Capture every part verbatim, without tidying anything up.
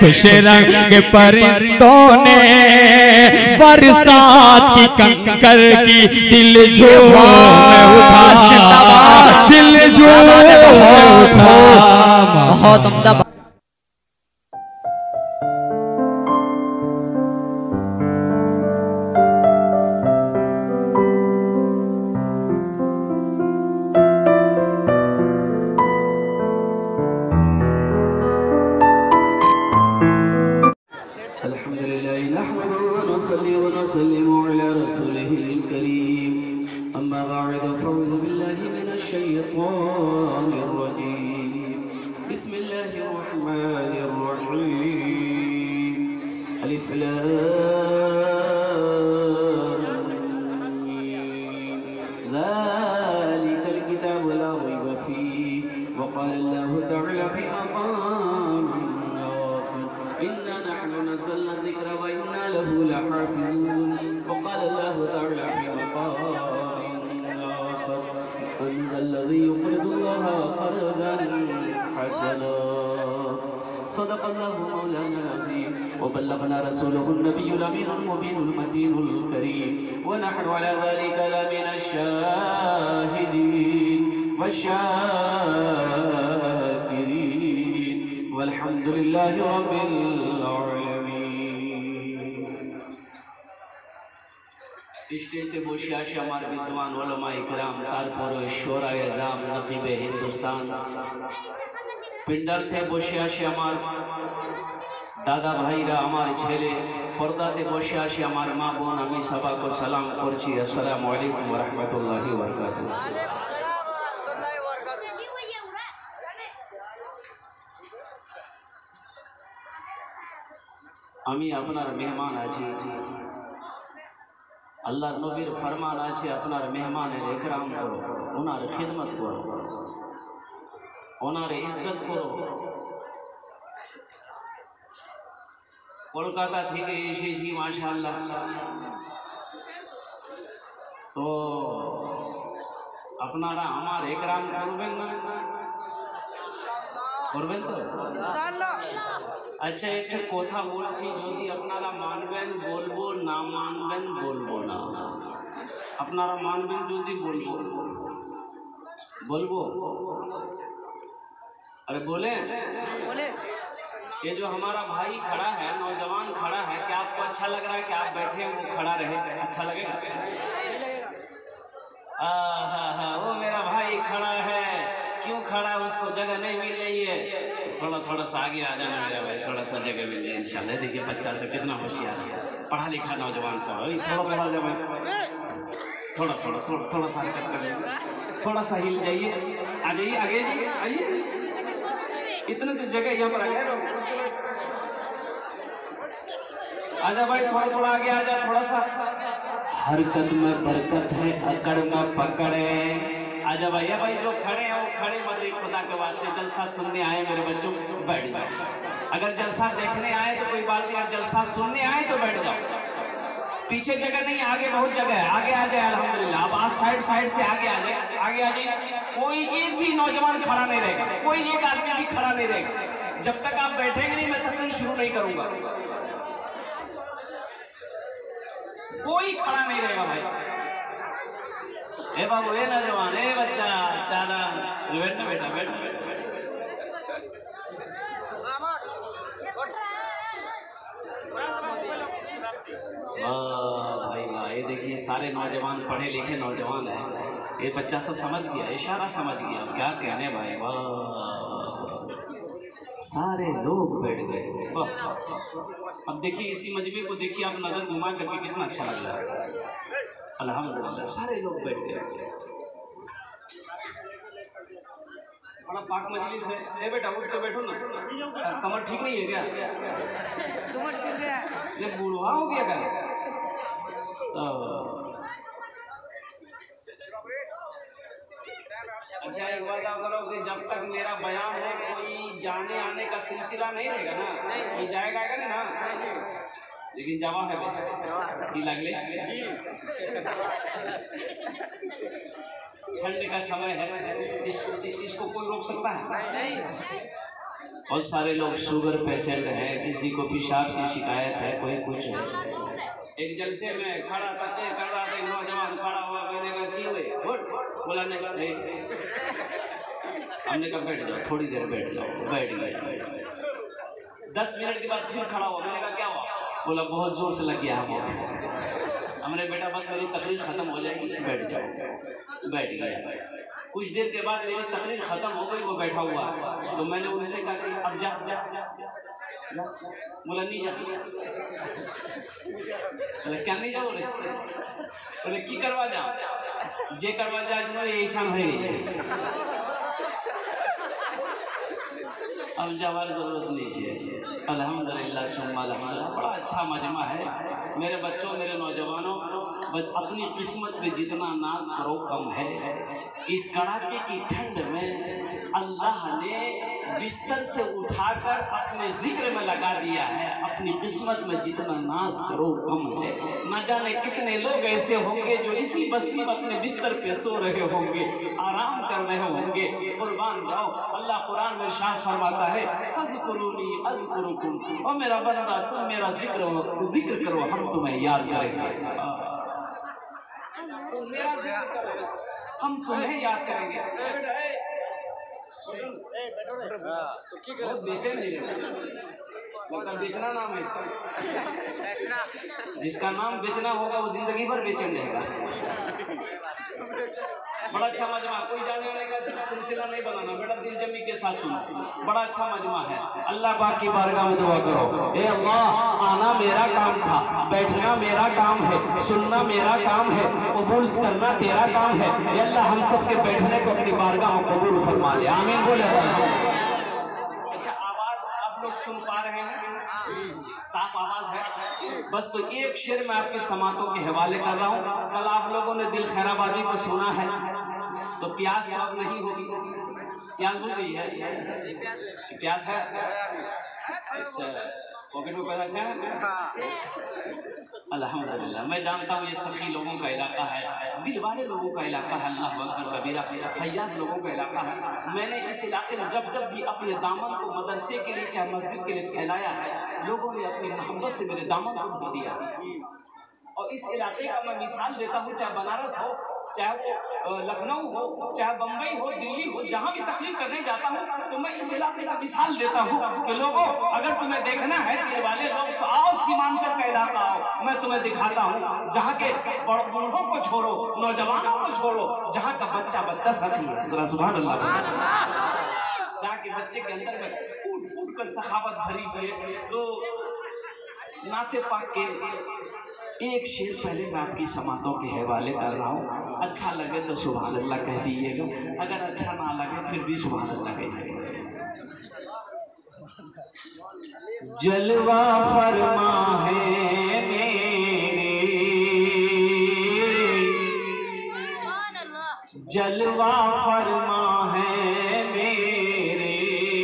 खुश रंग परिंदों ने बरसात की कंकर की दिल झूम उठा, दिल झूम उठा। बहुत उम्दा। वबल्लगना रसूलुहुन नबियुल अमीनुल मुबीनुल मतीनुल करीम व नहनु अला ज़ालिका लमिनश शाहिदीन वश्शाकिरीन वल्हम्दुलिल्लाहि रब्बिल आलमीन। स्टेजে বসে আসে আমার বিদ্বান উলামা ইকরাম, তারপরে শোরায়ে আযম, নকিবে হিন্দুস্তান, পিন্ডালতে বসে আসে আমার দাদা ভাইরা, আমার ছেলে, পর্দাতে বসে আসে আমার মা বোন, আমি সবাইকে সালাম করছি। আসসালামু আলাইকুম ওয়া রাহমাতুল্লাহি ওয়া বারাকাতুহু। আমি আপনার মেহমান আছি, আল্লাহর নবীর ফরমান আছে আপনার মেহমানের ইকরাম করো, ওনার খিদমত করো, ওনার ইজ্জত করো। কলকাতা থেকে এসেছি মাশাআল্লাহ, তো আপনারা আমার ইকরাম করবেন না? করবেন তো? আচ্ছা, একটু কথা বলছি, যদি আপনারা মানবেন বলবো, না মানবেন বলবো না। আপনারা মানবেন যদি বলবো, বলবো। अरे बोले बोले ये जो हमारा भाई खड़ा है, नौजवान खड़ा है, क्या आपको अच्छा लग रहा है कि आप बैठे वो खड़ा रहे? अच्छा लगेगा? हाँ हाँ, वो मेरा भाई खड़ा है, क्यों खड़ा? उसको जगह नहीं मिल रही है, थोड़ा थोड़ा सा आगे आ जाना मेरा भाई, थोड़ा सा जगह मिल जाए इंशाल्लाह। देखिए बच्चा से कितना होशियार है, पढ़ा लिखा नौजवान सा, थोड़ा थोड़ा जब थोड़ा थोड़ा थोड़ा थोड़ा सा हरकत करिए, थोड़ा सा हिल जाइए, आ जाइए आगे, जाइए आइए, इतने तो जगह यहाँ पर आ गया। आजा भाई, थोड़ा थोड़ा आगे आ जा, थोड़ा सा। हरकत में बरकत है, अकड़ में पकड़ है। आजा भाई, या भाई जो खड़े हैं वो खड़े मत रहिए, खुदा के वास्ते। जलसा सुनने आए मेरे बच्चों, बैठ जाओ। अगर जलसा देखने आए तो कोई बात नहीं, अगर जलसा सुनने आए तो बैठ जाओ। पीछे जगह नहीं, आगे बहुत जगह है, आगे आ जाए अल्हम्दुलिल्लाह। अब आज साइड साइड से आगे आ जाए, आगे आ जाए। कोई एक भी नौजवान खड़ा नहीं रहेगा, कोई एक आदमी भी खड़ा नहीं रहेगा। जब तक आप बैठेंगे नहीं, मैं तकरीर शुरू नहीं करूंगा। कोई खड़ा नहीं रहेगा भाई। ए बाबू, ए नौजवान, ए बच्चा, चारा बैठना, बेटा बैठना। भाई वाह, ये देखिए सारे नौजवान पढ़े लिखे नौजवान हैं। ये बच्चा सब समझ गया, इशारा समझ गया, क्या कहने भाई। वाह, सारे लोग बैठ गए। वाह, अब देखिए इसी मजमे को देखिए आप, नजर घुमा करके कितना अच्छा लग रहा है। अल्हम्दुलिल्लाह सारे लोग बैठ गए। बड़ा पाक मजलिस है। ए बेटा उठ के बैठो ना, कमर ठीक नहीं है क्या? कमर ठीक है, ये बूढ़ा हो गया क्या? तो अच्छा एक बात आप करो कि जब तक मेरा बयान है कोई जाने आने का सिलसिला नहीं रहेगा ना, कोई जाएगा ना ना, लेकिन जवाब है की लगले ठंड का समय है, इसको इसको कोई रोक सकता है? नहीं। बहुत सारे लोग शुगर पेशेंट हैं, किसी को पेशाब की शिकायत है, कोई कुछ है। एक जलसे में खड़ा करते कर रहा था, नौजवान खड़ा हुआ, मैंने कहा की हुए बोला नहीं, हमने कहा बैठ जाओ, थोड़ी देर बैठ जाओ, बैठ गया। दस मिनट के बाद फिर खड़ा हुआ, मैंने कहा क्या हुआ? बोला बहुत जोर से लग गया है। हमने बेटा बस मेरी तकरीर खत्म हो जाएगी, बैठ जाओ। बैठ गया। कुछ देर के बाद मेरी तकरीर खत्म हो गई, वो बैठा हुआ, तो मैंने उनसे कहा कि अब जा जा जा। बोला नहीं जा। बोले क्या नहीं जा? बोले बोले की करवा जा? जे करवा जा जो ये ईशान है, अब जावार जरूरत नहीं है। अल्हम्दुलिल्लाह सुम्मा अल्हम्दुलिल्लाह, बड़ा अच्छा मजमा है। मेरे बच्चों, मेरे नौजवानों, बस अपनी किस्मत पे जितना नाज करो कम है। इस कड़ाके की ठंड में अल्लाह ने बिस्तर से उठाकर अपने जिक्र में लगा दिया है। अपनी किस्मत में जितना नाज करो कम है। न जाने कितने लोग ऐसे होंगे जो इसी बस्ती में अपने बिस्तर पे सो रहे होंगे, आराम कर रहे होंगे। कुर्बान जाओ, अल्लाह कुरान में इरशाद फरमाता है, फज़कुरूनी अज़कुरुकुम, ओ मेरा बंदा तुम मेरा जिक्र जिक्र करो, हम तुम्हें याद करेंगे। तुम मेरा जिक्र करो, हम तुम्हें याद करेंगे। तो क्या करें? बेचैन नहीं मतलब बेचना नाम है, जिसका नाम बेचना होगा वो जिंदगी भर बेचैन रहेगा। बड़ा अच्छा मजमा, कोई जाने वाले का सिलसिला नहीं बनाना बेटा, दिल जमी के साथ सुनो, बड़ा अच्छा मजमा है। अल्लाह पाक की बारगाह में दुआ करो, ए अल्लाह, आना मेरा काम था, बैठना मेरा काम है, सुनना मेरा काम है, कबूल करना तेरा काम है। ए अल्लाह, हम सब के बैठने को अपनी बारगाह में कबूल फरमा ले, आमीन बोले। अच्छा, आवाज आप लोग सुन पा रहे हैं? साफ आवाज है? बस तो एक शेर मैं आपकी समातों के हवाले कर रहा हूँ। कल आप लोगों ने दिल खैराबादी को सुना है, तो प्यास तो अब नहीं होगी। प्यास बुझ गई है? प्यास है? अच्छा, पॉकेट में पैसा है? अल्हम्दुलिल्लाह। मैं जानता हूँ ये सखी लोगों का इलाका है, दिल वाले लोगों का इलाका है, अल्लाह अकबर कबीरा, फैयाज लोगों का इलाका है। मैंने इस इलाके में जब जब भी अपने दामन को मदरसे के लिए चाहे मस्जिद के लिए फैलाया है, लोगों ने अपनी मोहब्बत से मेरे दामन को धो दिया। और इस इलाके का मैं मिसाल देता हूँ, चाहे बनारस हो, चाहे वो लखनऊ हो, चाहे बम्बई हो, दिल्ली हो, जहाँ भी तकलीफ करने जाता हूँ तो मैं इस इलाके का मिसाल देता हूँ कि लोगों, अगर तुम्हें देखना है दिल वाले लोग, तो आओ सीमांचल का इलाका आओ, मैं तुम्हें दिखाता हूँ। जहाँ के बूढ़ों को छोड़ो, नौजवानों को छोड़ो, जहाँ का बच्चा बच्चा सखी है, जरा सुभान अल्लाह। जहाँ के बच्चे के अंदर में फूट फूट कर सखावत भरी हुई है। तो नाते पाक के एक शेर पहले मैं आपकी समातों के हवाले कर रहा हूँ। अच्छा लगे तो सुभान अल्लाह कह दीजिएगा, अगर अच्छा ना लगे फिर भी सुभान अल्लाह कहिएगा। जलवा फरमा है मेरे, जलवा फरमा है मेरे,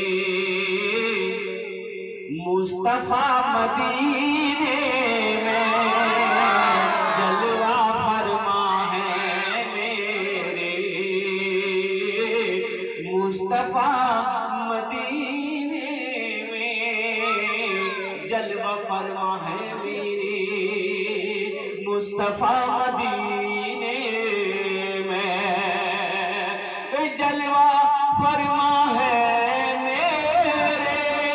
मुस्तफा मदीने में, जलवा फरमा है मेरे, मुस्तफा मदीने में, जलवा फरमा है मेरे, मुस्तफा मदीने में, जलवा फरमा है मेरे,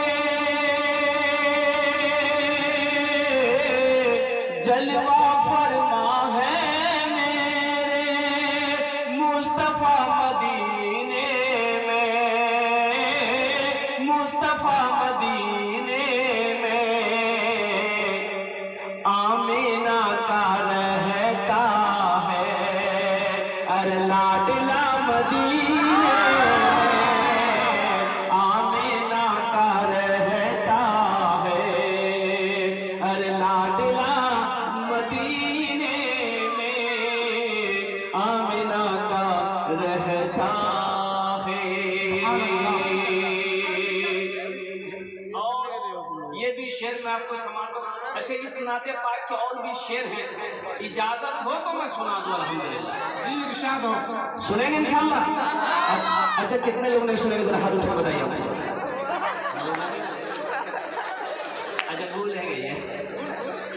जलवा फरमा है मेरे, मुस्तफा मदीने में, मुस्तफा मदीने में, आमीना का रहता है, अरे लाडला मदीने में, आमीना का रहता है, अरे लाडला मदीने में, आमीना का रहता है। और ये भी शेर मैं आपको समाता हूँ। अच्छा, इस नाते पाक के और भी शेर हैं, इजाजत हो तो मैं सुना दूं। अल्हम्दुलिल्लाह जी, इरशाद हो, सुनेंगे इंशाअल्लाह। अच्छा, अच्छा कितने लोग नहीं सुनेंगे, जरा हाथ उठा बताइए।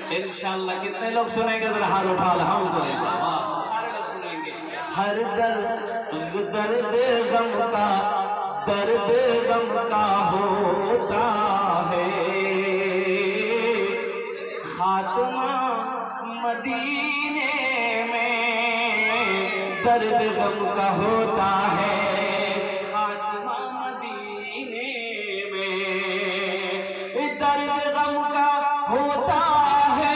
इंशाल्लाह कितने लोग सुनेंगे जरा हाथ उठा अल्हम्दुलिल्लाह, सारे लोग सुनेंगे। हर दर्द दर्द गम का दर्द गम का होता है, खात्मा मदीने में दर्द गम का होता है, खात्मा मदीने में दर्द गम का होता है,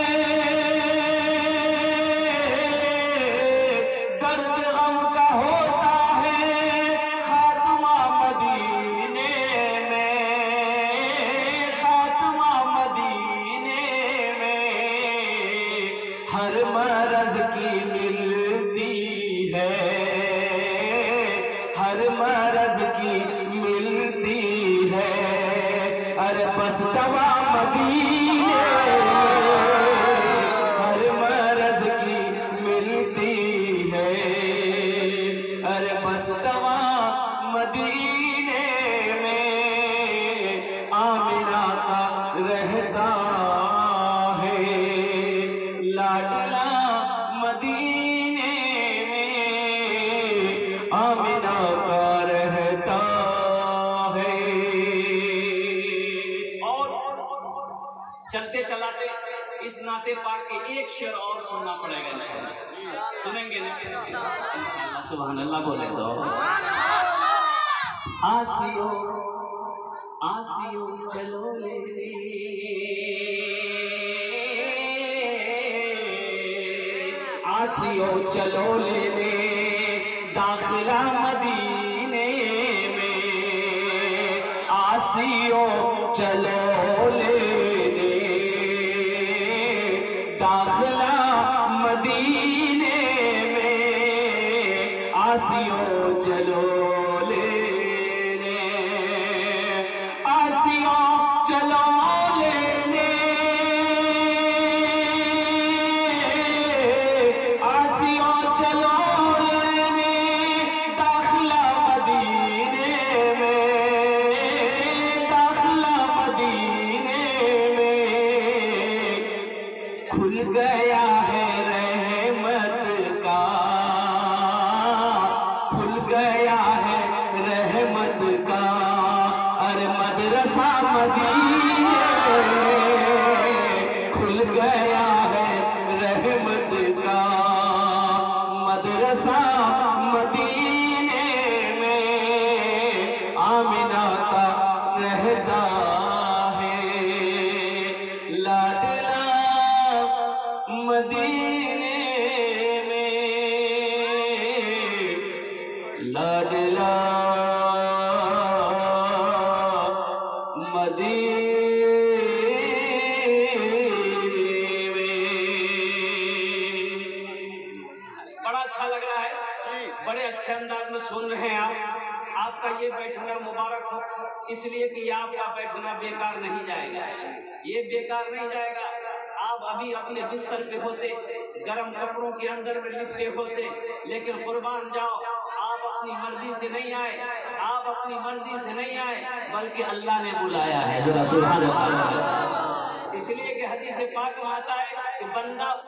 दर्द गम का होता है, खात्मा मदीने में, खात्मा मदीने में हर मरज की मिलती है, हर मरज की मिलती है, अरे बस दवा मदीने हर मरज की मिलती है, अरे बस दवा मदीने में आमिना का रहता है, लाडला मदीने में आमिना का रहता है। और चलते चलाते इस नाते पाक के एक शेर और सुनना पड़ेगा इंशाल्लाह, सुनेंगे ना इंशाल्लाह? सुभान अल्लाह बोले तो आसियो आसियो चलो ले आसियो चलो लेने दाखिला मदीने में, आसियो चलो लेने दाखिला मदीने में, आसियो चलो लेने, आसियो चलो लेने, आसियो चलो लेने दाखिला मदीने में, दाखिला मदीने में खुल गया है रहमत का, खुल गया है रहमत का, अरे मदरसा मदीने में खुल गया है रहमत का, मदरसा मदीने में आमिना का रहता है, लाडला मदीने में, लाडला मदीने में। बड़ा अच्छा लग रहा है, बड़े अच्छे अंदाज में सुन रहे हैं आप। आपका ये बैठना मुबारक हो, इसलिए कि आपका बैठना बेकार नहीं जाएगा, ये बेकार नहीं जाएगा। आप अभी अपने बिस्तर पे होते, गर्म कपड़ों के अंदर में लिपटे होते, लेकिन कुर्बान जाओ आप अपनी मर्जी से नहीं आए, आप अपनी मर्जी से नहीं आए, बल्कि अल्लाह ने बुलाया है। जरा सुभान अल्लाह। इसलिए कि हदीस पाक में आता है कि बंदा